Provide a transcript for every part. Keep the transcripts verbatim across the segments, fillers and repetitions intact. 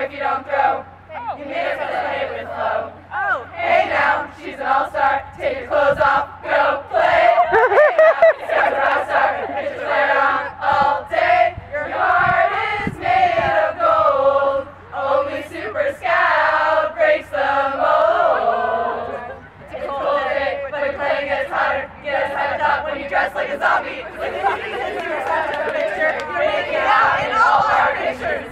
if you don't throw. You made her feel hit with flow. Oh. Hey now, she's an all-star. Take your clothes off, go play. Hey now, she's a rock star. Get your flare on all day. Your heart is made of gold. Only Super Scout breaks the mold. It's a cold day, but your play gets hotter. Get us hyped up when you dress like a zombie. Look at you, you're such a picture. You're making it out in all our pictures.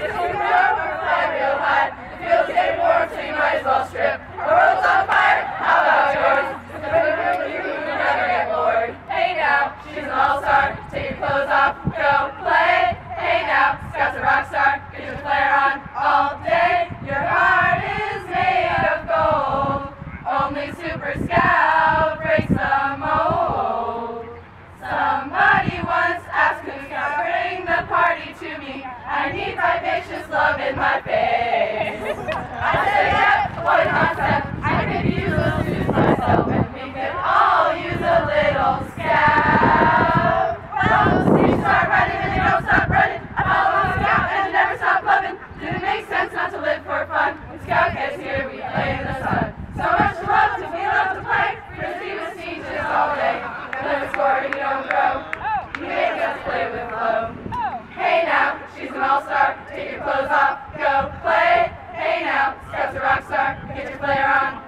Feels getting warm, so you might as well strip. Our world's on fire, how about yours? You never get bored. Hey now, she's an all-star. Take your clothes off, go play. Hey now, Scout's a rock star. Get your flare on all day. Your heart is made of gold. Only Super Scout breaks the mold. Somebody once asked, who's gonna bring the party to me? I need vivacious love in my face. I said, yeah, what a concept. I could use a suit myself, and we could all use a little scout. Well, you start running and you don't stop running. I follow the scout and you never stop loving. Didn't make sense not to live for fun. When scout gets here, we play in the sun. So much to love, to we love to play. Frisbee with teachers all day. Never score and you don't grow. You make us play with flow. Hey now, she's an all-star. Take your clothes off, go play. Hey now, Scout's a rock star. Get your flare on